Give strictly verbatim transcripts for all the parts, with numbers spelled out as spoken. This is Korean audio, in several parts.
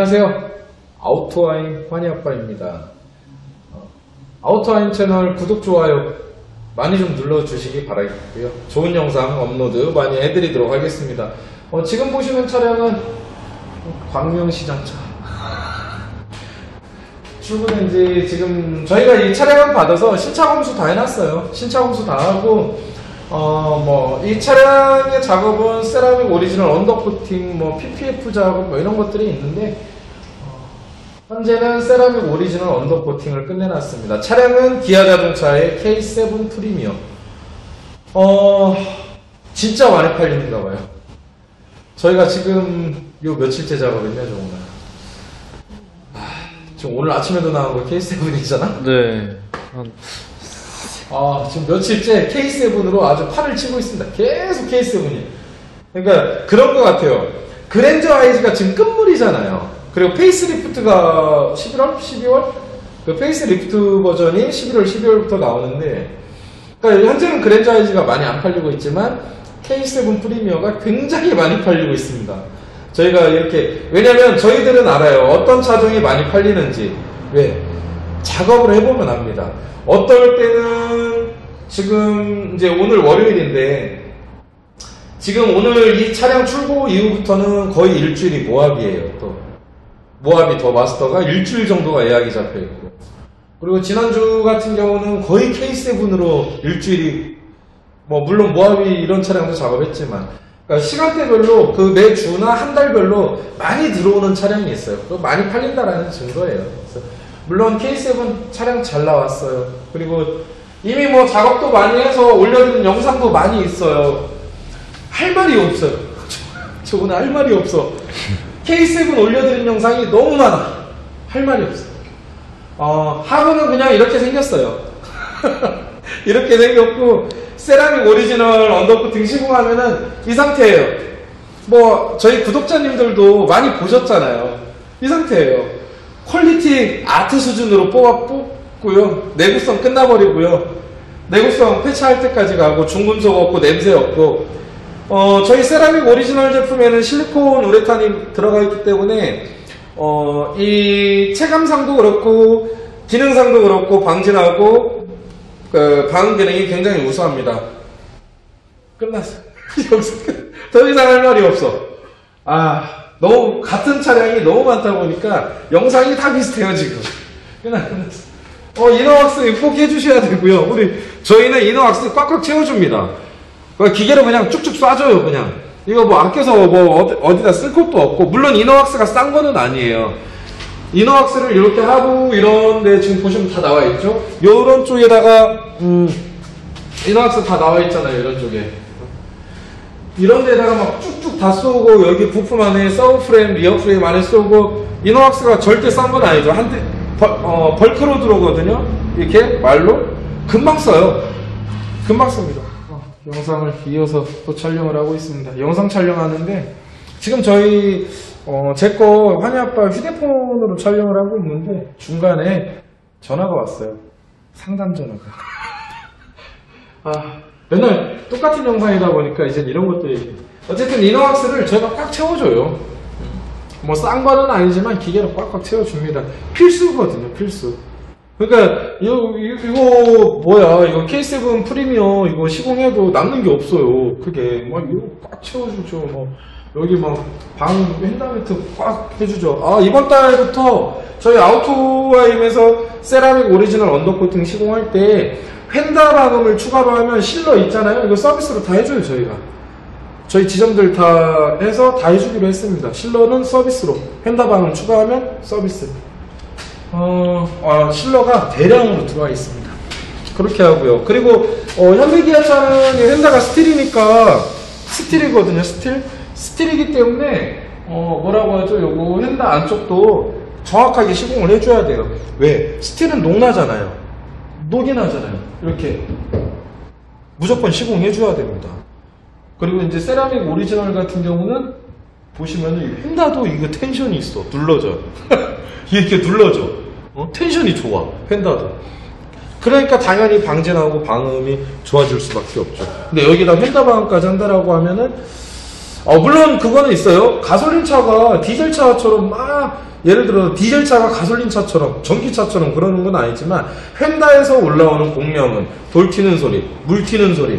안녕하세요. 아우토아임 환희아빠입니다. 아우토아임 채널 구독, 좋아요 많이 좀 눌러주시기 바라겠고요. 좋은 영상 업로드 많이 해드리도록 하겠습니다. 어, 지금 보시는 차량은 광명시장차 출고된지 지금 저희가 이 차량을 받아서 신차 검수 다 해놨어요. 신차 검수 다 하고 어 뭐 이 차량의 작업은 세라믹 오리지널 언더코팅, 뭐 피피에프 작업 뭐 이런 것들이 있는데 어, 현재는 세라믹 오리지널 언더코팅을 끝내놨습니다. 차량은 기아 자동차의 케이 세븐 프리미어. 어 진짜 많이 팔리는가봐요. 저희가 지금 요 며칠째 작업했냐 저 오늘. 아, 지금 오늘 아침에도 나온 거 케이 세븐이잖아. 네. 아, 지금 며칠째 케이 세븐으로 아주 판을 치고 있습니다. 계속 케이 세븐이. 그러니까 그런 것 같아요. 그랜저 아이지가 지금 끝물이잖아요. 그리고 페이스리프트가 십일월? 십이월? 그 페이스리프트 버전이 십일월, 십이월부터 나오는데, 그러니까 현재는 그랜저 아이지가 많이 안 팔리고 있지만 케이 세븐 프리미어가 굉장히 많이 팔리고 있습니다. 저희가 이렇게, 왜냐면 저희들은 알아요. 어떤 차종이 많이 팔리는지. 왜? 작업을 해보면 압니다. 어떨 때는 지금 이제 오늘 월요일인데 지금 오늘 이 차량 출고 이후부터는 거의 일주일이 모합이에요. 또 모합이 더 마스터가 일주일 정도가 예약이 잡혀 있고, 그리고 지난주 같은 경우는 거의 케이 세븐으로 일주일이, 뭐 물론 모합이 이런 차량도 작업했지만 그러니까 시간대별로 그 매 주나 한 달별로 많이 들어오는 차량이 있어요. 또 많이 팔린다라는 증거예요. 그래서 물론 케이 세븐 차량 잘 나왔어요. 그리고 이미 뭐 작업도 많이 해서 올려드린 영상도 많이 있어요. 할 말이 없어요. 저 오늘 할 말이 없어. 케이 세븐 올려드린 영상이 너무 많아. 할 말이 없어. 어, 하부는 그냥 이렇게 생겼어요. 이렇게 생겼고, 세라믹 오리지널 언더코팅 시공하면은 이 상태예요. 뭐 저희 구독자님들도 많이 보셨잖아요. 이 상태예요. 퀄리티 아트 수준으로 뽑아 뽑고요. 내구성 끝나버리고요. 내구성 패치할 때까지 가고, 중금속 없고 냄새 없고. 어 저희 세라믹 오리지널 제품에는 실리콘 우레탄이 들어가 있기 때문에 어 이 체감상도 그렇고 기능상도 그렇고 방진하고 그 방음 기능이 굉장히 우수합니다. 끝났어. 여기서 끝. 더 이상 할 말이 없어. 아. 너무 같은 차량이 너무 많다 보니까 영상이 다 비슷해요 지금. 그냥 어 이너왁스 꼭 해주셔야 되고요. 우리 저희는 이너왁스 꽉꽉 채워줍니다. 기계로 그냥 쭉쭉 쏴줘요. 그냥 이거 뭐 아껴서 뭐 어디, 어디다 쓸 것도 없고, 물론 이너왁스가 싼 거는 아니에요. 이너왁스를 이렇게 하고 이런데 지금 보시면 다 나와 있죠. 요런 쪽에다가 음 이너왁스 다 나와 있잖아요. 이런 쪽에. 이런 데다가 막 쭉쭉 다 쏘고, 여기 부품 안에 서브프레임, 리어프레임 안에 쏘고, 이너왁스가 절대 싼 건 아니죠. 한 대, 벌, 어, 벌크로 들어오거든요. 이렇게 말로. 금방 써요. 금방 씁니다. 어, 영상을 이어서 또 촬영을 하고 있습니다. 영상 촬영하는데, 지금 저희, 어, 제 거 환희아빠 휴대폰으로 촬영을 하고 있는데, 중간에 전화가 왔어요. 상담 전화가. 아. 맨날 똑같은 영상이다 보니까 이제 이런 것도 얘기해요. 어쨌든 이너왁스를 저희가 꽉 채워줘요. 뭐 싼 거는 아니지만 기계로 꽉꽉 채워줍니다. 필수거든요, 필수. 그러니까 이거, 이거 뭐야, 이거 케이 세븐 프리미어 이거 시공해도 남는 게 없어요. 그게 막 이거 꽉 채워주죠. 뭐 여기 막 방 횡단매트 꽉 해주죠. 아, 이번 달부터 저희 아우토아임에서 세라믹 오리지널 언더코팅 시공할 때 휀다 방음을 추가로 하면 실러 있잖아요. 이거 서비스로 다 해줘요. 저희가 저희 지점들 다 해서 다 해주기로 했습니다. 실러는 서비스로, 휀다 방음 추가하면 서비스. 어, 아, 실러가 대량으로 들어와 있습니다. 그렇게 하고요. 그리고 어, 현대기아차는 휀다가 스틸이니까, 스틸이거든요. 스틸 스틸이기 때문에 어, 뭐라고 하죠? 요거 휀다 안쪽도 정확하게 시공을 해줘야 돼요. 왜? 스틸은 녹나잖아요. 녹이 나잖아요. 이렇게 무조건 시공해줘야 됩니다. 그리고 이제 세라믹 오리지널 같은 경우는 보시면은 휀다도 이거 텐션이 있어. 눌러져. 이렇게 눌러져. 어? 텐션이 좋아. 휀다도. 그러니까 당연히 방진하고 방음이 좋아질 수밖에 없죠. 근데 여기다 휀다 방음까지 한다라고 하면은 어, 물론 그거는 있어요. 가솔린 차가 디젤 차처럼 막 예를 들어 디젤차가 가솔린차처럼 전기차처럼 그러는 건 아니지만 휀다에서 올라오는 공명은 돌 튀는 소리, 물 튀는 소리,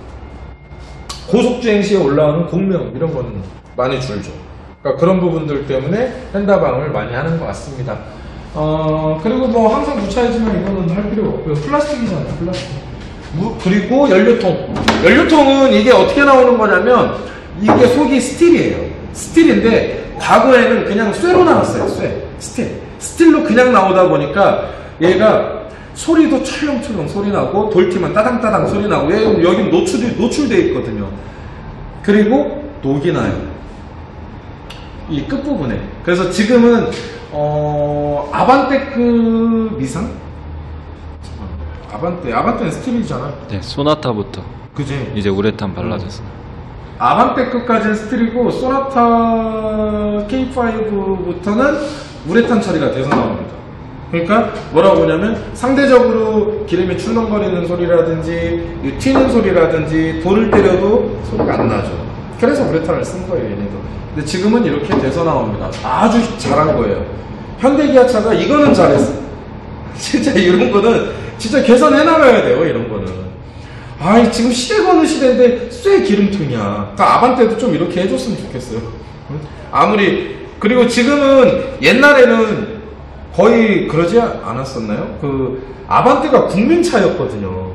고속주행 시에 올라오는 공명 이런 거는 많이 줄죠. 그러니까 그런 부분들 때문에 휀다방을 많이 하는 것 같습니다. 어 그리고 뭐 항상 교차해주면 이거는 할 필요가 없고요. 플라스틱이잖아요, 플라스틱. 무, 그리고 연료통. 연료통은 이게 어떻게 나오는 거냐면 이게 속이 스틸이에요. 스틸인데 과거에는 그냥 쇠로 나왔어요. 쇠, 스틸. 스틸로 그냥 나오다 보니까 얘가 소리도 철렁철렁 소리 나고 돌티만 따당따당 소리 나고 여기 노출이 노출돼 있거든요. 그리고 녹이 나요. 이 끝부분에. 그래서 지금은 어 아반떼급 이상? 아반떼, 아반떼는 스틸이잖아. 네, 소나타부터. 그지? 이제 우레탄 발라졌어. 아반떼급까지는 스틸이고 소나타 케이 파이브부터는 우레탄 처리가 돼서 나옵니다. 그러니까 뭐라고 하냐면 상대적으로 기름이 출렁거리는 소리라든지 튀는 소리라든지 돌을 때려도 소리가 안 나죠. 그래서 우레탄을 쓴 거예요, 얘네도. 근데 지금은 이렇게 돼서 나옵니다. 아주 잘한 거예요. 현대기아차가 이거는 잘했어. 진짜 이런 거는 진짜 개선해 나가야 돼요, 이런 거는. 아, 지금 시대가 어느 시대인데 쇠 기름통이야. 그러니까 아반떼도 좀 이렇게 해줬으면 좋겠어요. 아무리 그리고 지금은 옛날에는 거의 그러지 않았었나요? 그 아반떼가 국민차였거든요.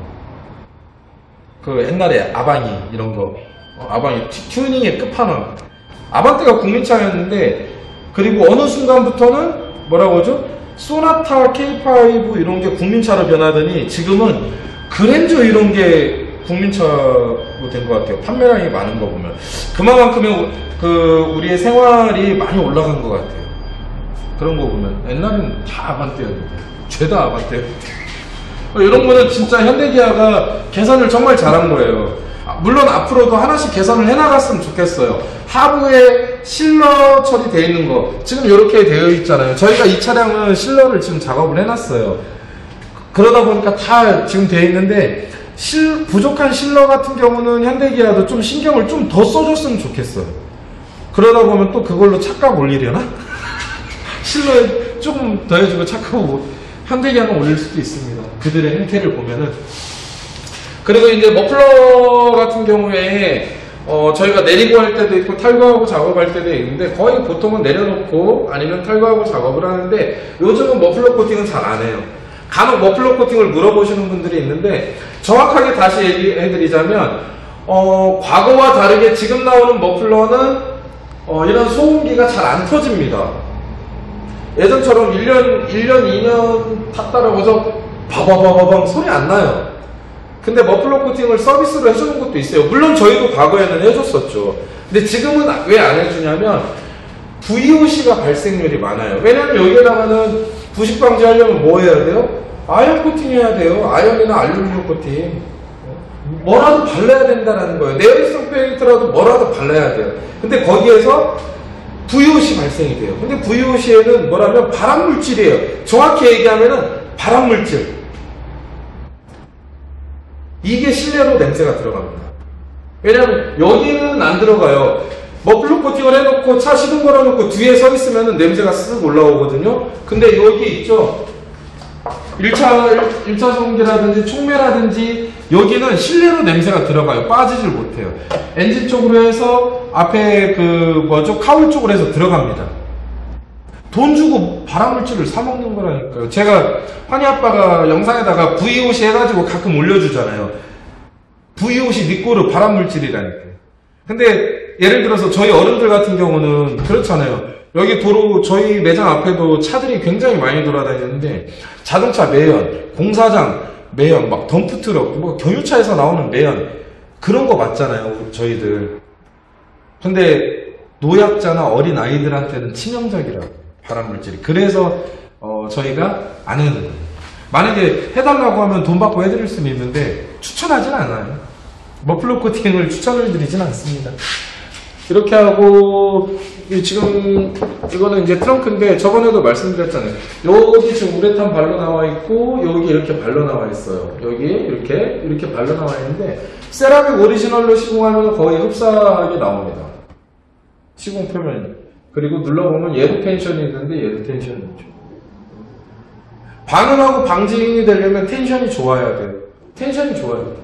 그 옛날에 아방이 이런 거 아방이 튜닝의 끝판왕. 아반떼가 국민차였는데 그리고 어느 순간부터는 뭐라고 하죠? 소나타 케이 파이브 이런 게 국민차로 변하더니 지금은 그랜저 이런 게 국민차로 된 것 같아요. 판매량이 많은 거 보면 그만큼의 그 우리의 생활이 많이 올라간 것 같아요. 그런 거 보면 옛날에는 다 아반떼였는데 죄다 아반떼였는데 이런 거는 진짜 현대기아가 개선을 정말 잘한 거예요. 물론 앞으로도 하나씩 개선을 해나갔으면 좋겠어요. 하부에 실러 처리되어 있는 거 지금 이렇게 되어 있잖아요. 저희가 이 차량은 실러를 지금 작업을 해놨어요. 그러다 보니까 다 지금 되어 있는데 실, 부족한 실러 같은 경우는 현대기아도 좀 신경을 좀 더 써줬으면 좋겠어요. 그러다 보면 또 그걸로 차값 올리려나? 실러에 조금 더 해주고 차값 현대기아는 올릴 수도 있습니다. 그들의 행태를 보면은. 그리고 이제 머플러 같은 경우에 어 저희가 내리고 할 때도 있고 탈거하고 작업할 때도 있는데 거의 보통은 내려놓고 아니면 탈거하고 작업을 하는데 요즘은 머플러 코팅은 잘 안 해요. 간혹 머플러 코팅을 물어보시는 분들이 있는데 정확하게 다시 얘기해드리자면 어 과거와 다르게 지금 나오는 머플러는 어 이런 소음기가 잘 안 터집니다. 예전처럼 일 년, 일 년, 이 년 탔다라고 해서 바바바바방 소리 안 나요. 근데 머플러 코팅을 서비스로 해주는 것도 있어요. 물론 저희도 과거에는 해줬었죠. 근데 지금은 왜 안 해주냐면 브이오씨가 발생률이 많아요. 왜냐면 여기에다가는 부식 방지하려면 뭐 해야 돼요? 아연 코팅 해야 돼요. 아연이나 알루미늄 코팅. 뭐라도 발라야 된다는 거예요. 내열성 페인트라도 뭐라도 발라야 돼요. 근데 거기에서 브이오씨 발생이 돼요. 근데 브이오씨에는 뭐라면 발암물질이에요. 정확히 얘기하면은 발암물질. 이게 실내로 냄새가 들어갑니다. 왜냐면 여기는 안 들어가요. 머플러 코팅을 해놓고 차 시동 걸어놓고 뒤에 서 있으면 냄새가 쓱 올라오거든요. 근데 여기 있죠. 일 차, 일 차 전기라든지 촉매라든지 여기는 실내로 냄새가 들어가요. 빠지질 못해요. 엔진 쪽으로 해서 앞에 그 뭐죠? 카울 쪽으로 해서 들어갑니다. 돈 주고 발암물질을 사먹는 거라니까요. 제가 환희 아빠가 영상에다가 브이오씨 해가지고 가끔 올려주잖아요. 브이오씨 니꼬르 발암물질이라니까요. 근데 예를 들어서 저희 어른들 같은 경우는 그렇잖아요. 여기 도로 저희 매장 앞에도 차들이 굉장히 많이 돌아다니는데 자동차 매연, 공사장 매연, 막 덤프트럭, 뭐 경유차에서 나오는 매연 그런 거 맞잖아요, 저희들. 근데 노약자나 어린 아이들한테는 치명적이라고 발암물질이. 그래서 어, 저희가 안 해는 거예요. 만약에 해달라고 하면 돈 받고 해드릴 수는 있는데 추천하진 않아요. 머플러 코팅을 추천을 드리진 않습니다. 이렇게 하고 지금 이거는 이제 트렁크인데 저번에도 말씀드렸잖아요. 여기 지금 우레탄 발로 나와 있고 여기 이렇게 발로 나와 있어요. 여기 이렇게 이렇게 발로 나와 있는데 세라믹 오리지널로 시공하면 거의 흡사하게 나옵니다. 시공 표면이. 그리고 눌러보면 얘도 텐션이 있는데 얘도 텐션이 있죠. 방음하고 방지인이 되려면 텐션이 좋아야 돼요. 텐션이 좋아야 돼요.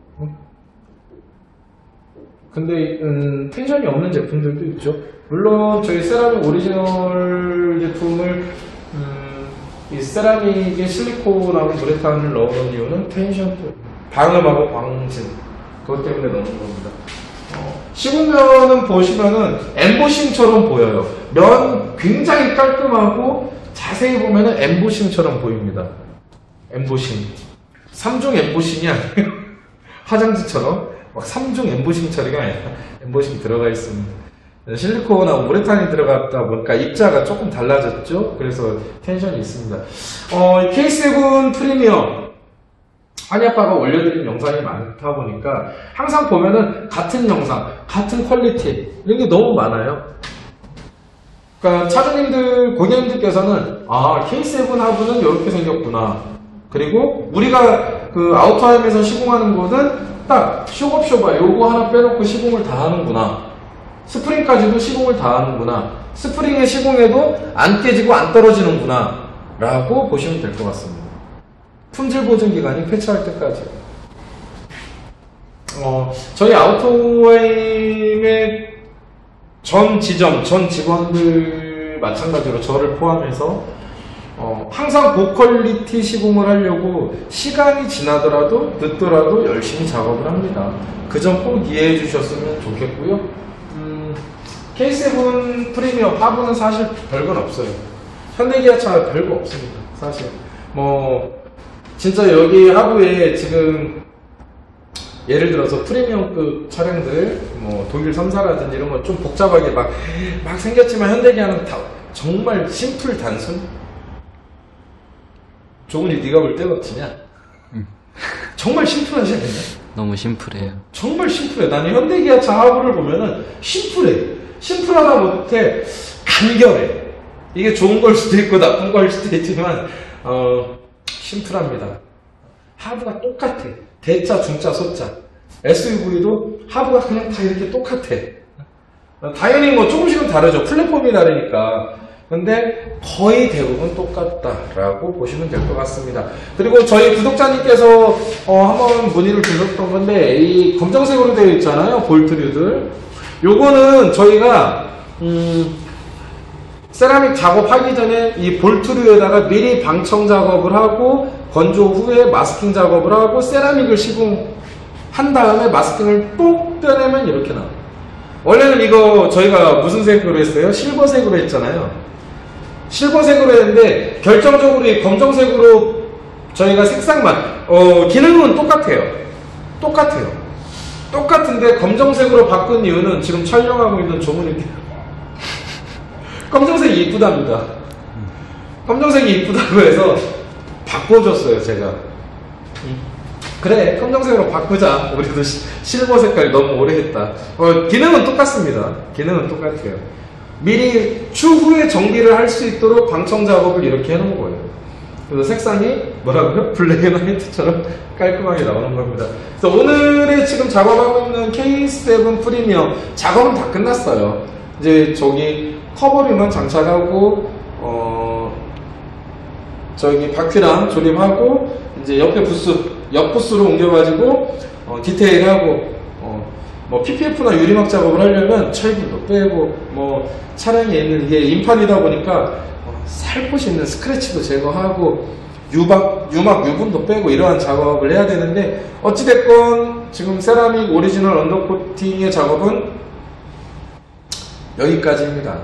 근데 음, 텐션이 없는 제품들도 있죠. 물론 저희 세라믹 오리지널 제품을 음, 이 세라믹에 실리콘하고 우레탄을 넣어놓은 이유는 텐션, 방음하고 방진 그것 때문에 넣는 겁니다. 어, 시공면은 보시면은 엠보싱처럼 보여요. 면 굉장히 깔끔하고 자세히 보면은 엠보싱처럼 보입니다. 엠보싱. 삼중 엠보싱이 아니에요. 화장지처럼 막 삼중 엠보싱 처리가 아니라 엠보싱 들어가 있습니다. 실리콘하고 우레탄이 들어갔다 보니까 입자가 조금 달라졌죠. 그래서 텐션이 있습니다. 어, 케이 세븐 프리미엄 한이아빠가 올려드린 영상이 많다 보니까 항상 보면은 같은 영상, 같은 퀄리티 이런 게 너무 많아요. 그러니까 차주님들, 고객님들께서는 아 케이 세븐 하부는 이렇게 생겼구나. 그리고 우리가 그 아우터함에서 시공하는 거는 딱 쇼업쇼바 요거 하나 빼놓고 시공을 다 하는구나. 스프링까지도 시공을 다 하는구나. 스프링에 시공해도 안 깨지고 안 떨어지는구나 라고 보시면 될 것 같습니다. 품질 보증 기간이 폐차할 때까지. 어, 저희 아우토웨임의 전 지점, 전 직원들 마찬가지로 저를 포함해서 어, 항상 고퀄리티 시공을 하려고 시간이 지나더라도 늦더라도 열심히 작업을 합니다. 그 점 꼭 이해해 주셨으면 좋겠고요. 음, 케이 세븐 프리미엄 하부는 사실 별건 없어요. 현대기아차 별거 없습니다. 사실 뭐 진짜 여기 하부에 지금 예를 들어서 프리미엄급 차량들 뭐 독일 삼사라든지 이런 거 좀 복잡하게 막, 막 생겼지만 현대기아는 다 정말 심플 단순. 조은이 네가 볼 때가 어떠냐? 응. 정말 심플하지 않냐? 너무 심플해요. 정말 심플해. 나는 현대기아차 하부를 보면은 심플해. 심플하다 못해 간결해. 이게 좋은 걸 수도 있고 나쁜 걸 수도 있지만 어, 심플합니다. 하부가 똑같아. 대자, 중자, 소자. 에스유브이도 하부가 그냥 다 이렇게 똑같아. 당연히 뭐 조금씩은 다르죠. 플랫폼이 다르니까. 근데 거의 대부분 똑같다라고 보시면 될 것 같습니다. 그리고 저희 구독자님께서 어, 한번 문의를 주셨던 건데 이 검정색으로 되어 있잖아요. 볼트류들. 요거는 저희가 음, 세라믹 작업하기 전에 이 볼트류에다가 미리 방청 작업을 하고 건조 후에 마스킹 작업을 하고 세라믹을 시공한 다음에 마스킹을 또 떼내면 이렇게 나와요. 원래는 이거 저희가 무슨 색으로 했어요? 실버색으로 했잖아요. 실버색으로 했는데 결정적으로 이 검정색으로 저희가 색상만 어, 기능은 똑같아요. 똑같아요. 똑같은데 검정색으로 바꾼 이유는 지금 촬영하고 있는 조문인데요. 검정색이 이쁘답니다. 검정색이 이쁘다고 해서 바꿔줬어요, 제가. 그래, 검정색으로 바꾸자. 우리도 시, 실버 색깔이 너무 오래 했다. 어, 기능은 똑같습니다. 기능은 똑같아요. 미리 추후에 정비를 할 수 있도록 방청 작업을 이렇게 해놓은 거예요. 그래서 색상이 뭐라고요? 블랙 앤 화이트처럼 깔끔하게 나오는 겁니다. 그래서 오늘의 지금 작업하고 있는 케이 세븐 프리미엄 작업은 다 끝났어요. 이제 저기 커버링만 장착하고 어 저기 바퀴랑 조립하고 이제 옆에 부스 옆 부스로 옮겨가지고 어, 디테일하고 어, 뭐 피피에프나 유리막 작업을 하려면 철분도 빼고 뭐 차량에 있는 이게 인판이다 보니까 어, 살포시 있는 스크래치도 제거하고 유박, 유막 유분도 빼고 이러한 작업을 해야 되는데 어찌됐건 지금 세라믹 오리지널 언더코팅의 작업은 여기까지입니다.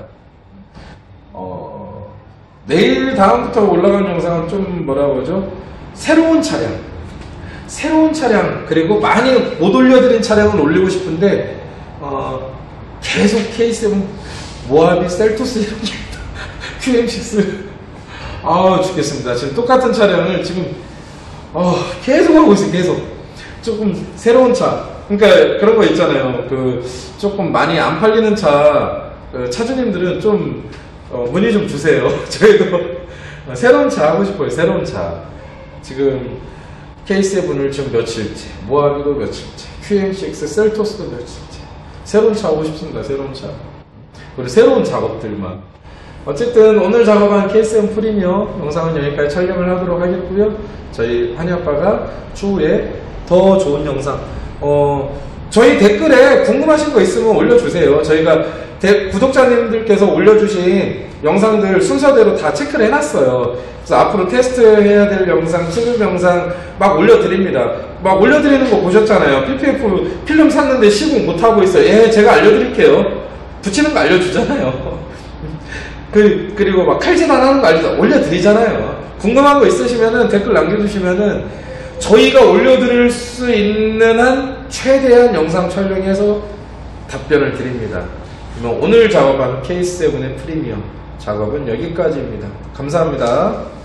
어, 내일 다음부터 올라간 영상은 좀 뭐라고 그러죠? 새로운 차량 새로운 차량 그리고 많이 못 올려드린 차량은 올리고 싶은데 어, 계속 케이 세븐, 모하비, 셀토스 이런 게 큐엠식스 아 죽겠습니다. 지금 똑같은 차량을 지금 어, 계속 하고 있어요. 계속 조금 새로운 차 그러니까 그런 거 있잖아요. 그 조금 많이 안 팔리는 차 그 차주님들은 좀 어, 문의 좀 주세요. 저희도 새로운 차 하고 싶어요. 새로운 차 지금 케이 세븐을 지금 며칠째, 모하비도 며칠째, 큐엠식스, 셀토스도 며칠째 새로운 차 하고 싶습니다. 새로운 차 그리고 새로운 작업들만. 어쨌든 오늘 작업한 케이 세븐 프리미어 영상은 여기까지 촬영을 하도록 하겠고요. 저희 한이아빠가 추후에 더 좋은 영상, 어, 저희 댓글에 궁금하신 거 있으면 올려주세요. 저희가 대, 구독자님들께서 올려주신 영상들 순서대로 다 체크를 해놨어요. 그래서 앞으로 테스트해야 될 영상, 찍을 영상 막 올려드립니다. 막 올려드리는 거 보셨잖아요. 피피에프 필름 샀는데 시공 못하고 있어요. 예, 제가 알려드릴게요. 붙이는 거 알려주잖아요. 그, 그리고 막 칼질만 하는 거 알려, 올려드리잖아요. 궁금한 거 있으시면은 댓글 남겨주시면은 저희가 올려드릴 수 있는 한 최대한 영상 촬영해서 답변을 드립니다. 그러면 오늘 작업한 케이 세븐의 프리미엄 작업은 여기까지입니다. 감사합니다.